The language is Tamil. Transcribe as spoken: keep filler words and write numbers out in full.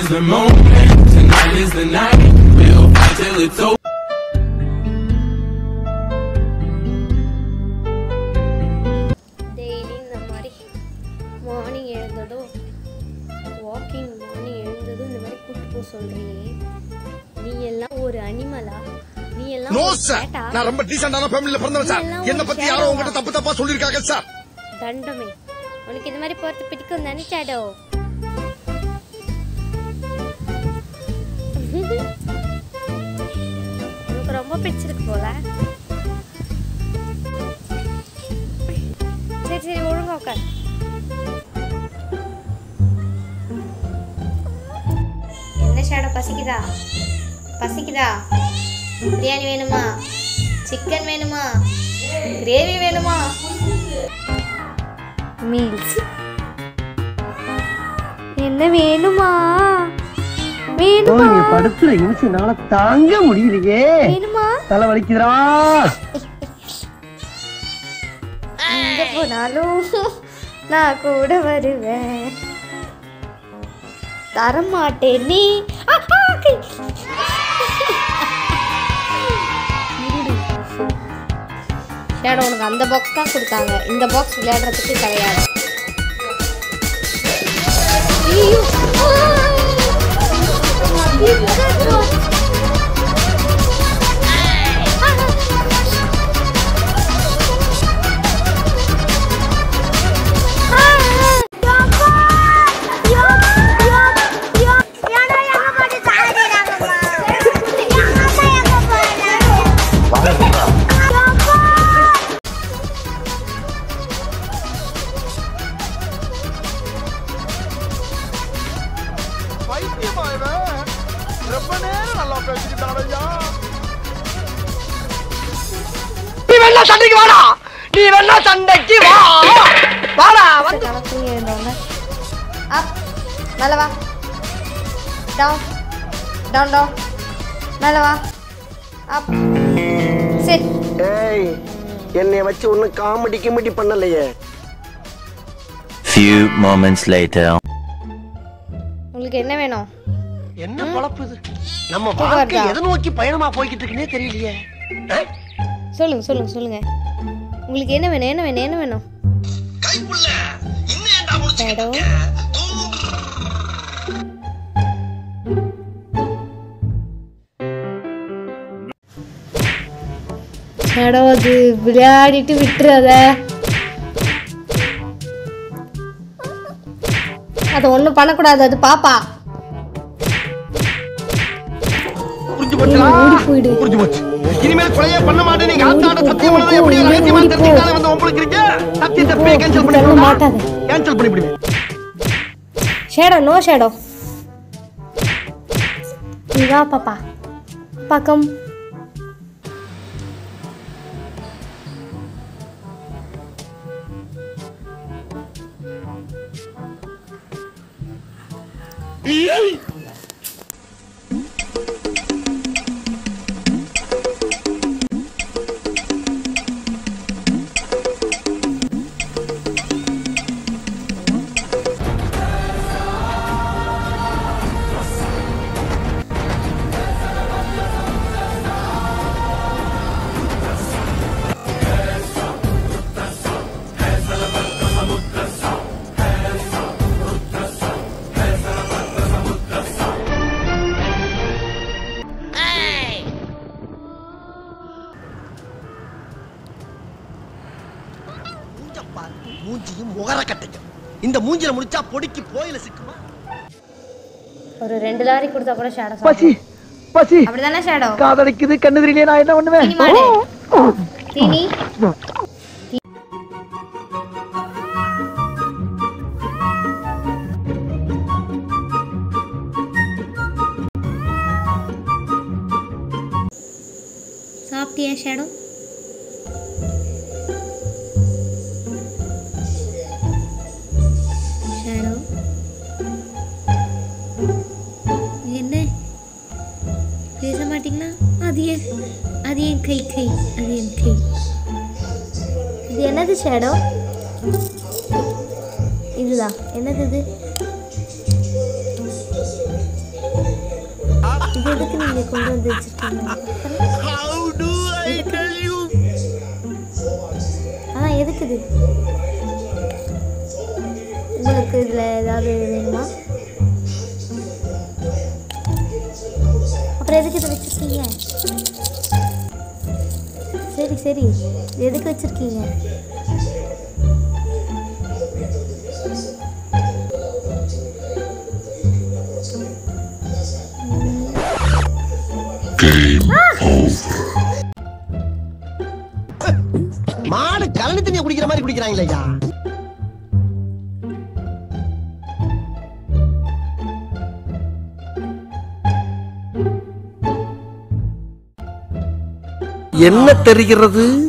the moment, tonight is the night. We'll fight till it's over. Daily இந்த மாதிரி மார்னிங் எழுந்ததோ வாக்கிங் மார்னிங் எழுந்ததோ இந்த மாதிரி கூட்டு போக சொல்றீங்க. நீ எல்லாம் ஒரு அனிமலா? நீ எல்லாம் நோ சார், நான் ரொம்ப டீசன்டான ஃபேமிலில பிறந்தவன் சார். என்ன பத்தி யாரோ உங்ககிட்ட தப்பு தப்பா சொல்லிருக்காங்க சார். தண்டமே, உனக்கு இந்த மாதிரி போறது பிடிக்கும் தானே ஷேடோ? உனக்கு ரொம்ப பிடிச்சிருக்கு போல. சரி சரி ஒழுங்கா உட்கார். என்ன ஷேடோ, பசிக்குதா? பசிக்குதா? பிரியாணி வேணுமா? சிக்கன் வேணுமா? கிரேவி வேணுமா? மீல்ஸ் என்ன வேணுமா? வேணுமா? நீ படுத்துல இனிச்சுனால தாங்க முடியலையே. வேணுமா? தலை வலிக்குதுடா. எங்க போனாலும் நான் கூட வருவேன். தரமாட்டேன் நீ. ஷேடோ, உனக்கு அந்த பாக்ஸ் தான் கொடுத்தாங்க, இந்த பாக்ஸ் விளையாடுறதுக்கு கிடையாது. ரொம்ப நேரம் நல்லா பேசிக்கிட்டாரையா. நீ வேணா சண்டைக்கு வாடா. நீ வேணா சண்டைக்கு வா. வாடா வந்து தூங்கி எழுந்தவங்க அப் மேல வா. டவுன் டவுன் டவுன் மேல வா. Up sit. ஏய், என்னைய வச்சு ஒன்னும் காமெடி கிமெடி பண்ணலையே. Few moments later. உங்களுக்கு என்ன வேணும்? என்ன பொழப்பு இது? நம்ம வாழ்க்கை எதை நோக்கி பயணமா போய்கிட்டு இருக்குன்னே தெரியலையே. சொல்லுங்க சொல்லுங்க சொல்லுங்க. உங்களுக்கு என்ன வேணும்? என்ன வேணும்? என்ன வேணும்? கைப்புள்ள இன்னும் ஏன்டா ஷேடோ, ஷேடோ அது விளையாடிட்டு விட்டுறத. அது ஒண்ணும் பண்ணக்கூடாது, அது பாப்பா. புரிஞ்சு போச்சா? போயிடு. புரிஞ்சு போச்சு. இனிமேல் கொலையே பண்ண மாட்டேன். நீங்க ஆத்தாட சத்தியம் பண்ணா எப்படி ரகசியமா தெரிஞ்சுக்காத வந்து உங்களுக்கு இருக்கீங்க. சத்தியத்தை பே கேன்சல் பண்ணி மாட்டாத. கேன்சல் பண்ணி விடுங்க. Shadow, no shadow. நீ வா பாப்பா. பக்கம். மூஞ்சியும் முகர கட்டையும். இந்த மூஞ்சில முடிச்சா பொடிக்கு போயில சிக்குமா? ஒரு ரெண்டு லாரி கொடுத்தா கூட ஷேடோ பசி பசி. அப்படிதானே ஷேடோ? காதலிக்குது, கண்ணு தெரியலையே, நான் என்ன பண்ணுவேன்? தீனி சாப்பிட்டியா ஷேடோ? ஷேடோ என்ன பேச மாட்டீங்களா? அது ஏன் அது என் கை கை அது என் கை. இது என்னது ஷேடோ? இதுதான் என்னது இது? இது எதுக்கு நீங்க கொண்டு வந்து வச்சிருக்கீங்க? அதான் எதுக்கு இது? உங்களுக்கு இதுல ஏதாவது வேணுமா? அப்புறம் எதுக்கு இதை வச்சிருக்கீங்க? சரி சரி எதுக்கு வச்சிருக்கீங்க? மாடு கலனி தண்ணியை குடிக்கிற மாதிரி குடிக்கிறாங்களே ஐயா. என்ன தெரிகிறது?